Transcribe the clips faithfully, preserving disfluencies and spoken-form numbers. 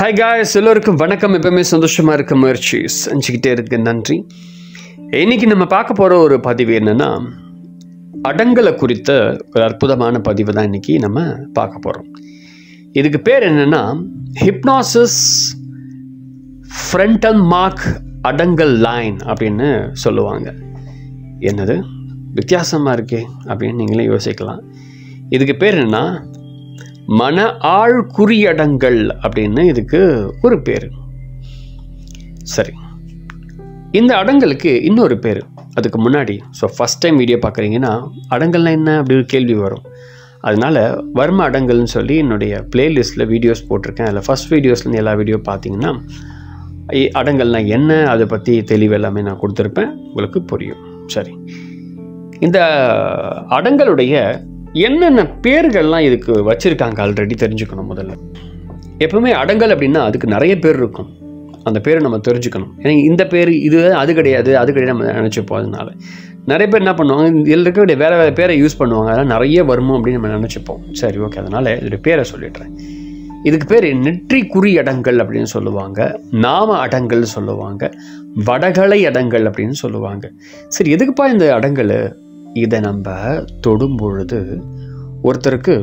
Hi guys, எல்லோருக்கும் வணக்கம். எப்பவுமே சந்தோஷமாக இருக்க முயற்சி செஞ்சுக்கிட்டே இருக்கு. நன்றி. இன்னைக்கு நம்ம பார்க்க போகிற ஒரு பதிவு என்னென்னா, அடங்கலை குறித்த ஒரு அற்புதமான பதிவு தான் இன்னைக்கு நம்ம பார்க்க போகிறோம். இதுக்கு பேர் என்னென்னா ஹிப்னாசிஸ் ஃப்ரண்டல் மார்க் அடங்கல் லைன் அப்படின்னு சொல்லுவாங்க. என்னது வித்தியாசமாக இருக்கே அப்படின்னு நீங்களே யோசிக்கலாம். இதுக்கு பேர் என்னென்னா மன ஆழ் குறியடங்கல் அப்படின்னு இதுக்கு ஒரு பேர். சரி, இந்த அடங்கலுக்கு இன்னொரு பேர். அதுக்கு முன்னாடி ஸோ ஃபஸ்ட் டைம் வீடியோ பார்க்குறீங்கன்னா அடங்கல்னா என்ன அப்படி ஒரு கேள்வி வரும். அதனால் வர்ம அடங்கல்னு சொல்லி என்னுடைய பிளேலிஸ்ட்டில் வீடியோஸ் போட்டிருக்கேன். அதில் ஃபஸ்ட் வீடியோஸ்லேருந்து எல்லா வீடியோ பார்த்தீங்கன்னா அடங்கல்னா என்ன அதை பற்றி தெளிவு எல்லாமே நான் கொடுத்துருப்பேன், உங்களுக்கு புரியும். சரி, இந்த அடங்கலுடைய என்னென்ன பேர்கள்லாம் இதுக்கு வச்சுருக்காங்க ஆல்ரெடி தெரிஞ்சுக்கணும். முதல்ல எப்பவுமே அடங்கல் அப்படின்னா அதுக்கு நிறைய பேர் இருக்கும். அந்த பேரை நம்ம தெரிஞ்சுக்கணும். ஏன்னா இந்த பேர் இது அது கிடையாது அது கிடையாது நம்ம நினச்சிப்போம். அதனால நிறைய பேர் என்ன பண்ணுவாங்க, இதில் இருக்கக்கூடிய வேறு வேறு பேரை யூஸ் பண்ணுவாங்க. அதெல்லாம் நிறைய வருமோ அப்படின்னு நம்ம நினச்சிப்போம். சரி, ஓகே. அதனால் இதோடைய பேரை சொல்லிடுறேன். இதுக்கு பேர் நெற்றி குறி அடங்கல் அப்படின்னு சொல்லுவாங்க, நாம அடங்கல் சொல்லுவாங்க, வடகலை அடங்கல் அப்படின்னு சொல்லுவாங்க. சரி, எதுக்குப்பா இந்த அடங்கல்? இதை நம்ம தொடும் பொழுது ஒருத்தருக்கு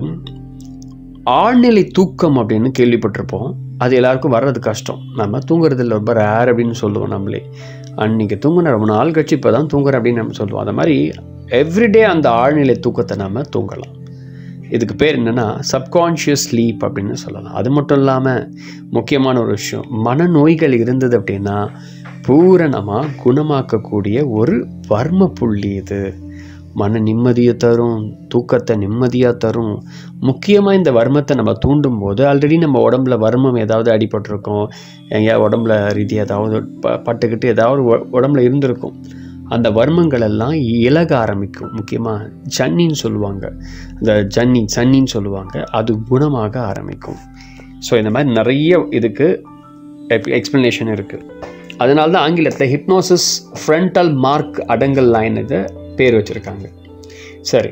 ஆழ்நிலை தூக்கம் அப்படின்னு கேள்விப்பட்டிருப்போம். அது எல்லாருக்கும் வர்றது கஷ்டம். நம்ம தூங்குறதில்ல, ரொம்ப ரேர் அப்படின்னு சொல்லுவோம். நம்மளே அன்றைக்கி தூங்குன ரொம்ப நாள் கழிச்சு இப்போ தான் தூங்குறேன் அப்படின்னு நம்ம சொல்லுவோம். அந்த மாதிரி எவ்ரிடே அந்த ஆழ்நிலை தூக்கத்தை நம்ம தூங்கலாம். இதுக்கு பேர் என்னென்னா சப்கான்ஷியஸ் ஸ்லீப் அப்படின்னு சொல்லலாம். அது மட்டும் இல்லாமல் முக்கியமான ஒரு விஷயம், மனநோய்கள் இருந்தது அப்படின்னா பூரணமாக குணமாக்கக்கூடிய ஒரு வர்ம புள்ளி இது. மன நிம்மதியை தரும், தூக்கத்தை நிம்மதியாக தரும். முக்கியமாக இந்த வர்மத்தை நம்ம தூண்டும் போது ஆல்ரெடி நம்ம உடம்புல வர்மம் ஏதாவது அடிபட்டிருக்கோம், எங்கேயாவது உடம்புல ரீதியாக ஏதாவது ப பட்டுக்கிட்டு ஏதாவது உடம்புல இருந்திருக்கும். அந்த வர்மங்கள் எல்லாம் இலக ஆரம்பிக்கும். முக்கியமாக ஜன்னின்னு சொல்லுவாங்க, அந்த ஜன்னி சன்னின்னு சொல்லுவாங்க, அது குணமாக ஆரம்பிக்கும். ஸோ இந்த மாதிரி நிறைய இதுக்கு எக்ஸ்ப்ளனேஷன் இருக்குது. அதனால தான் ஆங்கிலத்தில் ஹிப்னாசிஸ் ஃப்ரண்டல் மார்க் அடங்கல் லைன் இதை பேர் வச்சுருக்காங்க. சரி,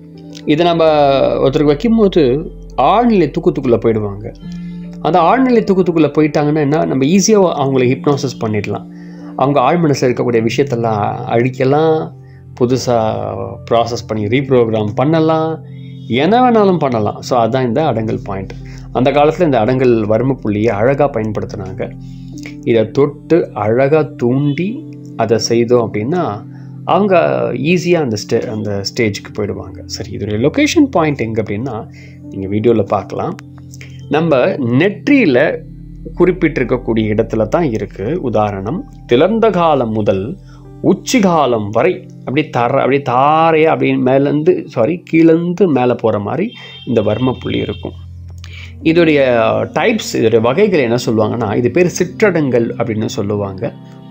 இதை நம்ம ஒருத்தருக்கு வைக்கும்போது ஆழ்நிலை தூக்கத்துக்குள்ளே போயிடுவாங்க. அந்த ஆழ்நிலை தூக்கத்துக்குள்ளே போயிட்டாங்கன்னா என்ன, நம்ம ஈஸியாக அவங்கள ஹிப்னாசிஸ் பண்ணிடலாம். அவங்க ஆழ்மனசில் இருக்கக்கூடிய விஷயத்தெல்லாம் அழிக்கலாம், புதுசாக ப்ராசஸ் பண்ணி ரீப்ரோக்ராம் பண்ணலாம், என்ன வேணாலும் பண்ணலாம். ஸோ அதுதான் இந்த அடங்கல் பாயிண்ட். அந்த காலத்தில் இந்த அடங்கல் வர்ம புள்ளியை அழகாக பயன்படுத்தினாங்க. இதை தொட்டு அழகாக தூண்டி அதை செய்தோம் அப்படின்னா அவங்க ஈஸியாக அந்த ஸ்டே அந்த ஸ்டேஜுக்கு போயிடுவாங்க. சரி, இதோடைய லொக்கேஷன் பாயிண்ட் எங்கே அப்படின்னா நீங்கள் வீடியோவில் பார்க்கலாம். நம்ம நெற்றியில் குறிப்பிட்டிருக்கக்கூடிய இடத்துல தான் இருக்குது. உதாரணம், திளர்ந்த காலம் முதல் உச்சி காலம் வரை அப்படி தர அப்படியே தாரையாக அப்படி மேலேருந்து சாரி கீழேருந்து மேலே போகிற மாதிரி இந்த வர்ம புள்ளி இருக்கும். இதோடைய டைப்ஸ், இதோடைய வகைகள் என்ன சொல்லுவாங்கன்னா, இது பேர் சிற்றடங்கள் அப்படின்னு சொல்லுவாங்க.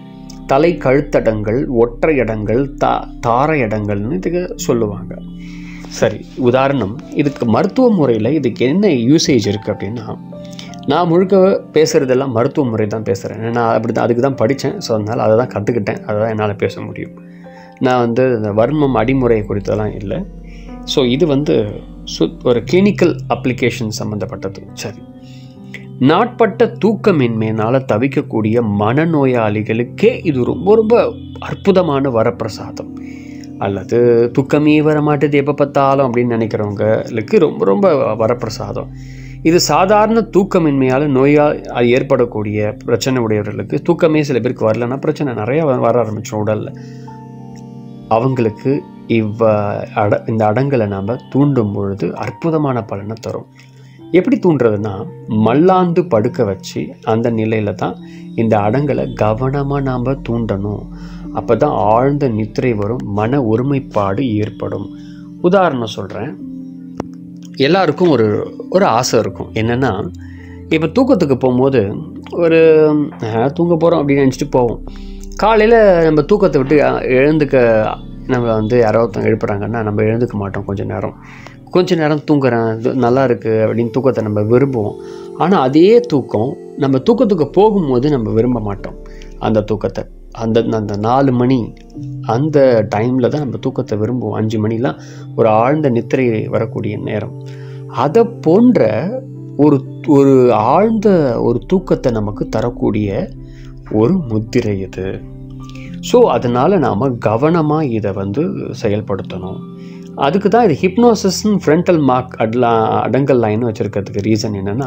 தலை கழுத்தடங்கள், ஒற்றை இடங்கள், தா தாரை இடங்கள்னு இதுக்கு சொல்லுவாங்க. சரி, உதாரணம், இதுக்கு மருத்துவ முறையில் இதுக்கு என்ன யூசேஜ் இருக்குது அப்படின்னா, நான் முழுக்க பேசுகிறதெல்லாம் மருத்துவ முறை தான் பேசுகிறேன். நான் அப்படி தான் அதுக்கு தான் படித்தேன். ஸோ அதனால் அதை தான் கற்றுக்கிட்டேன். அதை தான் என்னால் பேச முடியும். நான் வந்து இந்த வர்மம் அடிமுறை குறித்தெல்லாம் இல்லை. ஸோ இது வந்து சு ஒரு கிளினிக்கல் அப்ளிகேஷன் சம்மந்தப்பட்டது. சரி, நாட்பட்ட தூக்கமின்மையினால் தவிக்கக்கூடிய மனநோயாளிகளுக்கே இது ரொம்ப ரொம்ப அற்புதமான வரப்பிரசாதம். அல்லது தூக்கமே வர மாட்டேது எப்போ பார்த்தாலும் அப்படின்னு நினைக்கிறவங்களுக்கு ரொம்ப ரொம்ப வரப்பிரசாதம். இது சாதாரண தூக்கமின்மையால் நோயால் ஏற்படக்கூடிய பிரச்சனை உடையவர்களுக்கு, தூக்கமே சில பேருக்கு வரலன்னா பிரச்சனை நிறையா வர ஆரம்பிச்சோம் உடலில், அவங்களுக்கு இவ் அட இந்த அடங்கலை நாம் தூண்டும் பொழுது அற்புதமான பலனை தரும். எப்படி தூண்டுறதுன்னா, மல்லாந்து படுக்க வச்சு அந்த நிலையில் தான் இந்த அடங்கலை கவனமாக நாம் தூண்டணும். அப்போ தான் ஆழ்ந்த நித்திரை வரும், மன ஒருமைப்பாடு ஏற்படும். உதாரணம் சொல்கிறேன். எல்லாருக்கும் ஒரு ஒரு ஆசை இருக்கும். என்னென்னா, இப்போ தூக்கத்துக்கு போகும்போது ஒரு தூங்க போகிறோம் அப்படின்னு நினச்சிட்டு போவோம். காலையில் நம்ம தூக்கத்தை விட்டு எழுந்துக்க நம்ம வந்து யாராவது எழுப்புறாங்கன்னா நம்ம எழுந்துக்க மாட்டோம். கொஞ்சம் நேரம் கொஞ்ச நேரம் தூங்குறேன், நல்லா இருக்குது அப்படின்னு தூக்கத்தை நம்ம விரும்புவோம். ஆனால் அதே தூக்கம் நம்ம தூக்கத்துக்கு போகும்போது நம்ம விரும்ப மாட்டோம். அந்த தூக்கத்தை அந்த அந்த நாலு மணி அந்த டைமில் தான் நம்ம தூக்கத்தை விரும்புவோம். அஞ்சு மணிலாம் ஒரு ஆழ்ந்த நித்திரை வரக்கூடிய நேரம். அதை போன்ற ஒரு ஒரு ஆழ்ந்த ஒரு தூக்கத்தை நமக்கு தரக்கூடிய ஒரு முத்திரை இது. ஸோ அதனால் நாம் கவனமாக இதை வந்து செயல்படுத்தணும். அதுக்கு தான் இது ஹிப்னோசிஸ்ன்னு ஃப்ரண்டல் மார்க் அட்லா அடங்கல் லைன் வச்சுருக்கிறதுக்கு ரீசன் என்னென்னா,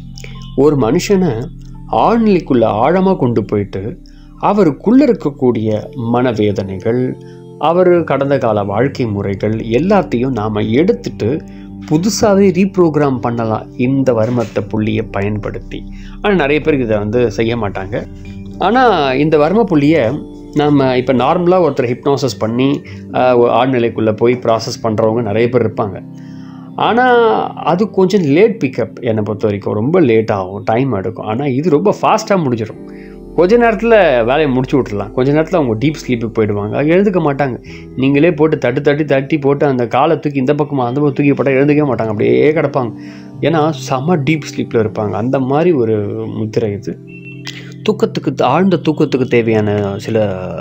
ஒரு மனுஷனை ஆழ்நிலைக்குள்ளே ஆழமாக கொண்டு போயிட்டு அவருக்குள்ளே இருக்கக்கூடிய மனவேதனைகள், அவர் கடந்த கால வாழ்க்கை முறைகள் எல்லாத்தையும் நாம் எடுத்துட்டு புதுசாகவே ரீப்ரோக்ராம் பண்ணலாம் இந்த வர்மத்தை புள்ளியை பயன்படுத்தி. ஆனால் நிறைய பேருக்கு இதை வந்து செய்ய மாட்டாங்க. ஆனால் இந்த வர்ம புள்ளியை நம்ம இப்போ நார்மலாக ஒருத்தர் ஹிப்னோசிஸ் பண்ணி ஆழ்நிலைக்குள்ளே போய் ப்ராசஸ் பண்ணுறவங்க நிறைய பேர் இருப்பாங்க. ஆனால் அது கொஞ்சம் லேட் பிக்கப், என்னை பொறுத்த வரைக்கும் ரொம்ப லேட் ஆகும், டைம் எடுக்கும். ஆனால் இது ரொம்ப ஃபாஸ்ட்டாக முடிஞ்சிடும். கொஞ்ச நேரத்தில் வேலையை முடிச்சு விட்றலாம். கொஞ்ச நேரத்தில் அவங்க டீப் ஸ்லீப்புக்கு போயிடுவாங்க. எழுந்துக்க மாட்டாங்க. நீங்களே போட்டு தட்டு தட்டி தட்டி போட்டு அந்த காலை தூக்கி இந்த பக்கமாக அந்த பக்கம் தூக்கி போட்டால் எழுந்துக்கவே மாட்டாங்க, அப்படியே கிடப்பாங்க. ஏன்னா செம டீப் ஸ்லீப்பில் இருப்பாங்க. அந்த மாதிரி ஒரு முத்திரை இது. தூக்கத்துக்கு, ஆழ்ந்த தூக்கத்துக்கு தேவையான சில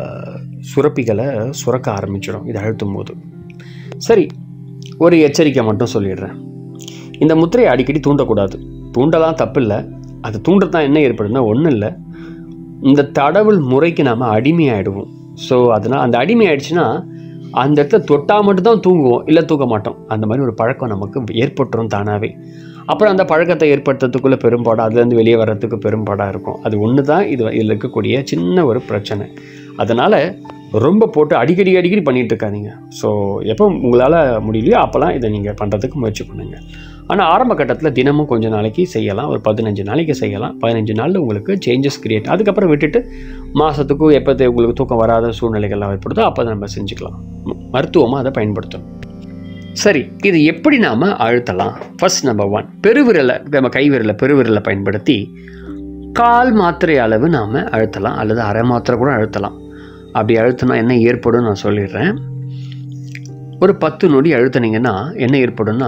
சுரப்பிகளை சுரக்க ஆரம்பிச்சிடும் இது அழுத்தும் போது. சரி, ஒரு எச்சரிக்கை மட்டும் சொல்லிடுறேன். இந்த முத்திரையை அடிக்கடி தூண்டக்கூடாது. தூண்டலாம் தப்பு இல்லை. அது தூண்டத்தான் என்ன ஏற்படுதுன்னா ஒன்றும் இல்லை, இந்த தடவுள் முறைக்கு நாம் அடிமையாகிடுவோம். ஸோ அதனால் அந்த அடிமை ஆகிடுச்சுன்னா அந்த இடத்துல தொட்டால் மட்டும்தான் தூங்குவோம், இல்லை தூக்க மாட்டோம். அந்த மாதிரி ஒரு பழக்கம் நமக்கு ஏற்பட்டுரும் தானாகவே. அப்புறம் அந்த பழக்கத்தை ஏற்படுத்துறதுக்குள்ளே பெரும்பாடாக, அதுலேருந்து வெளியே வர்றதுக்கு பெரும்பாடாக இருக்கும். அது ஒன்று தான் இது இதில் இருக்கக்கூடிய சின்ன ஒரு பிரச்சனை. அதனால் ரொம்ப போட்டு அடிக்கடி அடிக்கடி பண்ணிகிட்டு இருக்காதீங்க. ஸோ எப்போ உங்களால் முடியலையோ அப்போலாம் இதை நீங்கள் பண்ணுறதுக்கு முயற்சி பண்ணுங்கள். ஆனால் ஆரம்ப கட்டத்தில் தினமும் கொஞ்சம் நாளைக்கு செய்யலாம், ஒரு பதினஞ்சு நாளைக்கு செய்யலாம். பதினஞ்சு நாளில் உங்களுக்கு சேஞ்சஸ் கிரியேட். அதுக்கப்புறம் விட்டுட்டு மாதத்துக்கும் எப்போ உங்களுக்கு தூக்கம் வராத சூழ்நிலைகள்லாம் ஏற்படுதோ அப்போ நம்ம செஞ்சுக்கலாம். மருத்துவமாக அதை பயன்படுத்தணும். சரி, இது எப்படி நாம் அழுத்தலாம்? ஃபர்ஸ்ட் நம்பர் ஒன், பெருவிரலை, நம்ம கைவிரலை பெருவிரலை பயன்படுத்தி கால் மாத்திரை அளவு நாம் அழுத்தலாம், அல்லது அரை மாத்திரை கூட அழுத்தலாம். அப்படி அழுத்தினா என்ன ஏற்படும் நான் சொல்லிடுறேன். ஒரு பத்து நொடி அழுத்தினீங்கன்னா என்ன ஏற்படும்னா,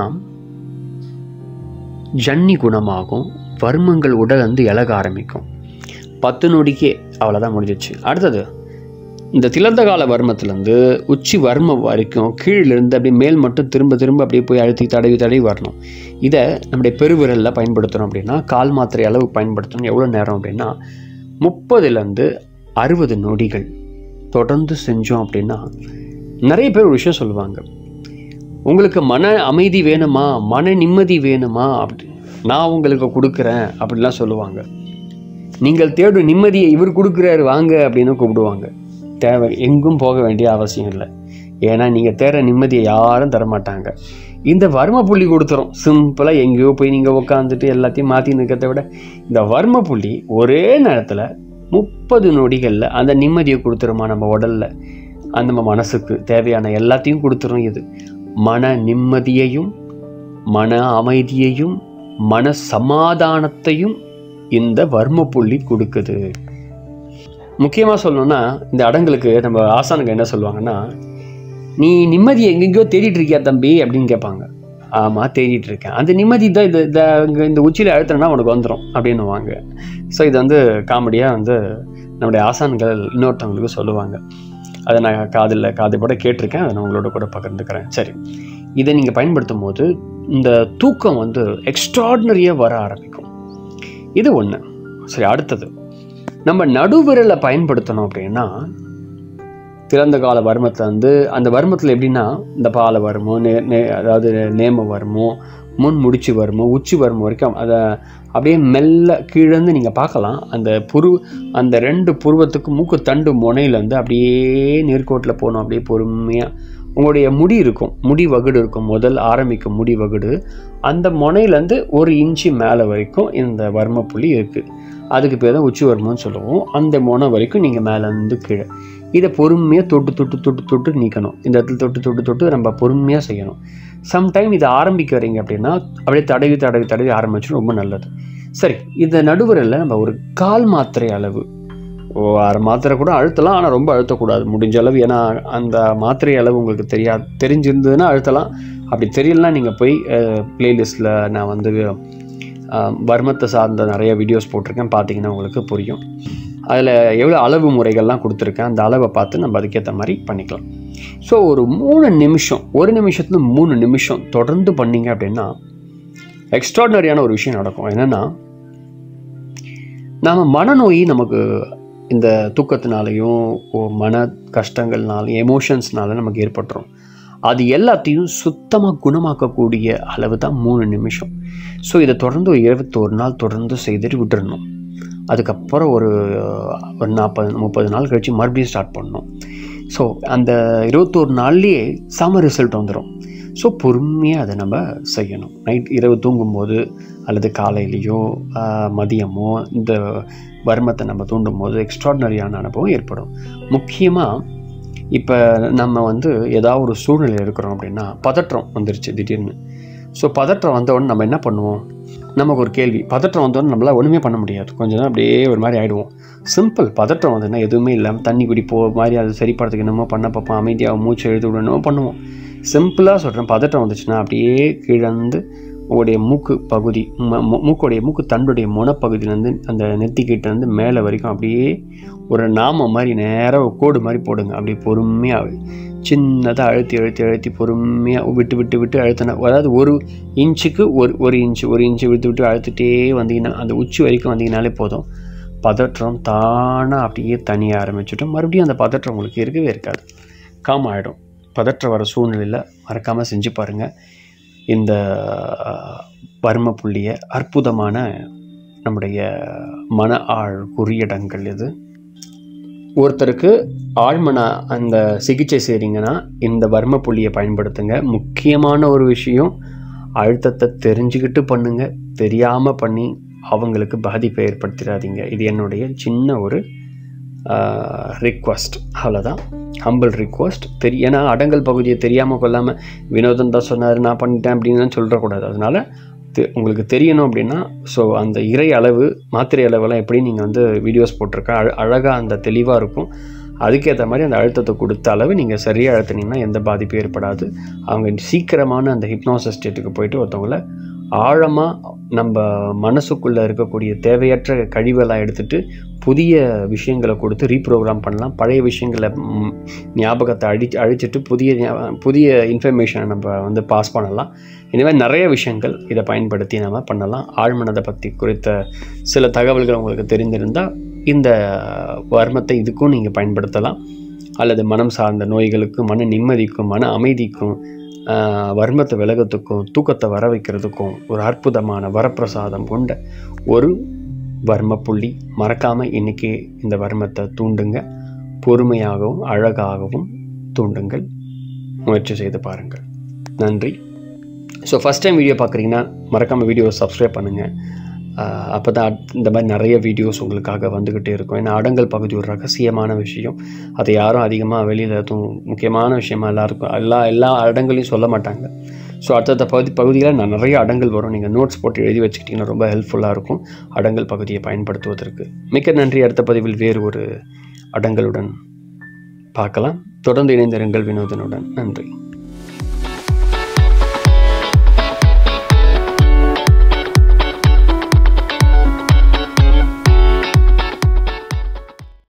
ஜன்னி குணமாகும், வர்மங்கள் உடல் வந்து இலக ஆரம்பிக்கும். பத்து நொடிக்கே அவ்வளோதான் முடிஞ்சிச்சு. அடுத்தது, இந்த திறந்த கால வர்மத்திலேருந்து உச்சி வர்மம் வரைக்கும் கீழிருந்து அப்படியே மேல் மட்டும் திரும்ப திரும்ப அப்படியே போய் அழுத்தி தடவி தடவி வரணும். இதை நம்முடைய பெருவிரலில் பயன்படுத்தணும். அப்படின்னா கால் மாத்திரை அளவு பயன்படுத்தணும். எவ்வளோ நேரம் அப்படின்னா முப்பதுலேருந்து அறுபது நொடிகள் தொடர்ந்து செஞ்சோம் அப்படின்னா, நிறைய பேர் ஒரு விஷயம் சொல்லுவாங்க, உங்களுக்கு மன அமைதி வேணுமா, மன நிம்மதி வேணுமா, அப்படி நான் உங்களுக்கு கொடுக்குறேன் அப்படின்லாம் சொல்லுவாங்க. நீங்கள் தேடும் நிம்மதியை இவர் கொடுக்குறாரு வாங்க அப்படின்னு கூப்பிடுவாங்க. தேவை, எங்கும் போக வேண்டிய அவசியம் இல்லை. ஏன்னா நீங்கள் தேடுற நிம்மதியை யாரும் தரமாட்டாங்க. இந்த வர்ம புள்ளி கொடுத்துரும். சிம்பிளாக எங்கேயோ போய் நீங்கள் உட்காந்துட்டு எல்லாத்தையும் மாற்றி நிற்கிறத விட இந்த வர்ம புள்ளி ஒரே நேரத்தில் முப்பது நொடிகளில் அந்த நிம்மதியை கொடுத்துருமா நம்ம உடலில், அந்த நம்ம மனசுக்கு தேவையான எல்லாத்தையும் கொடுத்துரும். இது மன நிம்மதியையும் மன அமைதியையும் மன சமாதானத்தையும் இந்த வர்ம புள்ளி கொடுக்குது. முக்கியமாக சொல்லணும்னா, இந்த அடங்கலுக்கு நம்ம ஆசானுங்க என்ன சொல்லுவாங்கன்னா, நீ நிம்மதியை எங்கெங்கேயோ தேடிட்டு இருக்கியா தம்பி அப்படின்னு கேட்பாங்க. ஆமாம், தேடிட்டு இருக்கேன். அந்த நிம்மதி தான் இது இந்த இந்த உச்சியில் அழுத்தினா உனக்கு வந்துடும் அப்படின்னுவாங்க. ஸோ இது வந்து காமெடியாக வந்து நம்முடைய ஆசான்கள் இன்னொருத்தவங்களுக்கு சொல்லுவாங்க. அதை நான் காதில் காது கூட கேட்டிருக்கேன். அதை நான் உங்களோட கூட பகிர்ந்துக்கிறேன். சரி, இதை நீங்கள் பயன்படுத்தும் போது இந்த தூக்கம் வந்து எக்ஸ்ட்ராடினரியாக வர ஆரம்பிக்கும். இது ஒன்று. சரி, அடுத்தது, நம்ம நடுவிரலை பயன்படுத்தணும் அப்படின்னா திறந்த கால வர்மத்தில் வந்து அந்த வர்மத்தில் எப்படின்னா இந்த பால வர்மம், நே நே அதாவது நேம வர்மம், முன் முடிச்சு வர்மம், உச்சி வர்மம் வரைக்கும் அதை அப்படியே மெல்ல கீழேருந்து நீங்கள் பார்க்கலாம். அந்த புரு அந்த ரெண்டு புருவத்துக்கு மூக்கு தண்டு முனையிலேருந்து அப்படியே நேர்கோட்டில் போகணும். அப்படியே பொறுமையாக உங்களுடைய முடி இருக்கும், முடி வகுடு இருக்கும், முதல் ஆரம்பிக்கும் முடி வகுடு, அந்த முனையிலேருந்து ஒரு இன்ச்சு மேலே வரைக்கும் இந்த வர்ம புள்ளி இருக்குது. அதுக்கு பேர் தான் உச்சி வர்மம்னு சொல்லுவோம். அந்த முனை வரைக்கும் நீங்கள் மேலேருந்து கீழே இதை பொறுமையாக தொட்டு தொட்டு தொட்டு தொட்டு நீக்கணும். இந்த இடத்துல தொட்டு தொட்டு தொட்டு நம்ம பொறுமையாக செய்யணும். சம்டைம் இதை ஆரம்பிக்க வரீங்க அப்படின்னா அப்படியே தடவி தடவி தடவி ஆரம்பிச்சிடும், ரொம்ப நல்லது. சரி, இந்த நடுவரில் நம்ம ஒரு கால் மாத்திரை அளவு, ஓ அரை மாத்திரை கூட அழுத்தலாம், ஆனால் ரொம்ப அழுத்தக்கூடாது முடிஞ்ச அளவு. ஏன்னா அந்த மாத்திரை அளவு உங்களுக்கு தெரியாது, தெரிஞ்சிருந்ததுன்னா அழுத்தலாம். அப்படி தெரியலனா நீங்கள் போய் பிளேலிஸ்ட்டில் நான் வந்து வர்மத்தை சார்ந்த நிறைய வீடியோஸ் போட்டிருக்கேன், பார்த்தீங்கன்னா உங்களுக்கு புரியும். அதில் எவ்வளோ அளவு முறைகள்லாம் கொடுத்துருக்கேன், அந்த அளவை பார்த்து நம்ம அதுக்கேற்ற மாதிரி பண்ணிக்கலாம். ஸோ ஒரு மூணு நிமிஷம், ஒரு நிமிஷத்துல மூணு நிமிஷம் தொடர்ந்து பண்ணிங்க அப்படின்னா எக்ஸ்ட்ராடினரியான ஒரு விஷயம் நடக்கும். என்னென்னா, நாம் மனநோய் நமக்கு இந்த தூக்கத்தினாலையும் மன கஷ்டங்கள்னாலையும் எமோஷன்ஸ்னால நமக்கு ஏற்பட்டுரும். அது எல்லாத்தையும் சுத்தமாக குணமாக்கக்கூடிய அளவு தான் மூணு நிமிஷம். ஸோ இதை தொடர்ந்து ஒரு இருபத்தோரு நாள் தொடர்ந்து செய்துட்டு விட்டுறணும். அதுக்கப்புறம் ஒரு ஒரு நாற்பது முப்பது நாள் கழித்து மறுபடியும் ஸ்டார்ட் பண்ணணும். ஸோ அந்த இருபத்தோரு நாள்லேயே செம ரிசல்ட் வந்துடும். ஸோ பொறுமையாக அதை நம்ம செய்யணும். நைட் இரவு தூங்கும்போது அல்லது காலையிலையோ மதியமோ இந்த வர்மத்தை நம்ம தூண்டும் போது எக்ஸ்ட்ராடினரியான அனுபவம் ஏற்படும். முக்கியமாக இப்போ நம்ம வந்து ஏதாவது ஒரு சூழ்நிலை இருக்கிறோம் அப்படின்னா, பதற்றம் வந்துருச்சு திடீர்னு. ஸோ பதற்றம் வந்தவுடனே நம்ம என்ன பண்ணுவோம்? நமக்கு ஒரு கேள்வி, பதற்றம் வந்தோடனே நம்மளால் ஒன்றுமே பண்ண முடியாது. கொஞ்சம் நேரம் அப்படியே ஒரு மாதிரி ஆகிடுவோம். சிம்பிள். பதற்றம் வந்ததுன்னா எதுவுமே இல்லாமல் தண்ணி குடிப்போ மாதிரி அதை சரிப்படுறதுக்கு என்னமோ பண்ண பார்ப்போம். அமைதியாக மூச்சு எழுதி விடணும் பண்ணுவோம். சிம்பிளாக சொல்கிறேன், பதற்றம் வந்துச்சுன்னா அப்படியே கீழந்து உங்களுடைய மூக்கு பகுதி மூக்குடைய மூக்கு தண்டுடைய முனப்பகுதியிலேருந்து அந்த நெத்திக்கிட்டேருந்து மேலே வரைக்கும் அப்படியே ஒரு நாம மாதிரி நேராக ஒரு கோடு மாதிரி போடுங்க. அப்படியே பொறுமையாக சின்னதாக அழுத்தி அழுத்தி அழுத்தி பொறுமையாக விட்டு விட்டு விட்டு அழுத்தினா, அதாவது ஒரு இன்ச்சுக்கு ஒரு ஒரு இன்ச்சு ஒரு இன்ச்சு விட்டு விட்டு அழுத்திட்டே வந்தீங்கன்னா அந்த உச்சி வரைக்கும் வந்தீங்கனாலே போதும். பதற்றம் தானாக அப்படியே தனியாக ஆரம்பிச்சுட்டோம். மறுபடியும் அந்த பதற்றம் உங்களுக்கு இருக்கவே இருக்காது, காம் ஆகிடும். பதற்றம் வர சூழ்நிலையில் மறக்காமல் செஞ்சு பாருங்கள். இந்த வர்ம புள்ளியை அற்புதமான நம்முடைய மன ஆழ் குறியிடங்கள் இது. ஒருத்தருக்கு ஆழ்மன அந்த சிகிச்சை செய்கிறீங்கன்னா இந்த வர்ம புள்ளியை பயன்படுத்துங்க. முக்கியமான ஒரு விஷயம், அழுத்தத்தை தெரிஞ்சுக்கிட்டு பண்ணுங்க, தெரியாமல் பண்ணி அவங்களுக்கு பாதிப்பை ஏற்படுத்திடாதீங்க. இது என்னுடைய சின்ன ஒரு ரிக்வஸ்ட், அவ்வளோதான். Humble request. தெரிய ஏன்னா அடங்கல் பகுதியை தெரியாமல் கொள்ளாமல் வினோதம் தான் சொன்னார் நான் பண்ணிட்டேன் அப்படின்னு சொல்லிடக்கூடாது. அதனால் தெ உங்களுக்கு தெரியணும் அப்படின்னா, ஸோ அந்த இறை அளவு மாத்திரை அளவெல்லாம் எப்படி நீங்கள் வந்து வீடியோஸ் போட்டிருக்கேன், அழ அழகாக அந்த தெளிவாக இருக்கும். அதுக்கேற்ற மாதிரி அந்த அழுத்தத்தை கொடுத்த அளவு நீங்கள் சரியாக அழுத்தினீங்கன்னா எந்த பாதிப்பும் ஏற்படாது. அவங்க சீக்கிரமான அந்த ஹிப்னாசிஸ் ஸ்டேட்டுக்கு போயிட்டு ஒருத்தவங்கள ஆழமாக நம்ம மனசுக்குள்ளே இருக்கக்கூடிய தேவையற்ற கழிவெல்லாம் எடுத்துகிட்டு புதிய விஷயங்களை கொடுத்து ரீப்ரோக்ராம் பண்ணலாம். பழைய விஷயங்களை ஞாபகத்தை அழி அழிச்சிட்டு புதிய புதிய இன்ஃபர்மேஷனை நம்ம வந்து பாஸ் பண்ணலாம். இனிமேல் நிறைய விஷயங்கள் இதை பயன்படுத்தி நம்ம பண்ணலாம். ஆழ்மனதை பற்றி குறித்த சில தகவல்கள் உங்களுக்கு தெரிந்திருந்தால் இந்த வர்மத்தை இதுக்கும் நீங்கள் பயன்படுத்தலாம். அல்லது மனம் சார்ந்த நோய்களுக்கும் மன நிம்மதிக்கும் மன அமைதிக்கும் வர்மத்தை விலகத்துக்கும் தூக்கத்தை வர வைக்கிறதுக்கும் ஒரு அற்புதமான வரப்பிரசாதம் கொண்ட ஒரு வர்ம புள்ளி. மறக்காமல் இன்றைக்கி இந்த வர்மத்தை தூண்டுங்க. பொறுமையாகவும் அழகாகவும் தூண்டுங்கள். முயற்சி செய்து பாருங்கள். நன்றி. ஸோ ஃபஸ்ட் டைம் வீடியோ பார்க்குறீங்கன்னா மறக்காமல் வீடியோவை சப்ஸ்கிரைப் பண்ணுங்கள். அப்போ தான் இந்த மாதிரி நிறைய வீடியோஸ் உங்களுக்காக வந்துக்கிட்டே இருக்கும். ஏன்னா அடங்கல் பகுதி ஒரு ரகசியமான விஷயம். அதை யாரும் அதிகமாக வெளியில் எதுவும் முக்கியமான விஷயமா எல்லாருக்கும் எல்லா எல்லா அடங்களையும் சொல்ல மாட்டாங்க. ஸோ அடுத்தடுத்த பகுதி பகுதியில் நான் நிறைய அடங்கல் வரும். நீங்கள் நோட்ஸ் போட்டு எழுதி வச்சுக்கிட்டிங்கன்னா ரொம்ப ஹெல்ப்ஃபுல்லாக இருக்கும் அடங்கல் பகுதியை பயன்படுத்துவதற்கு. மிக்க நன்றி. அடுத்த பதிவில் வேறு ஒரு அடங்கலுடன் பார்க்கலாம். தொடர்ந்து இணைந்திருங்கள் வினோதனுடன். நன்றி.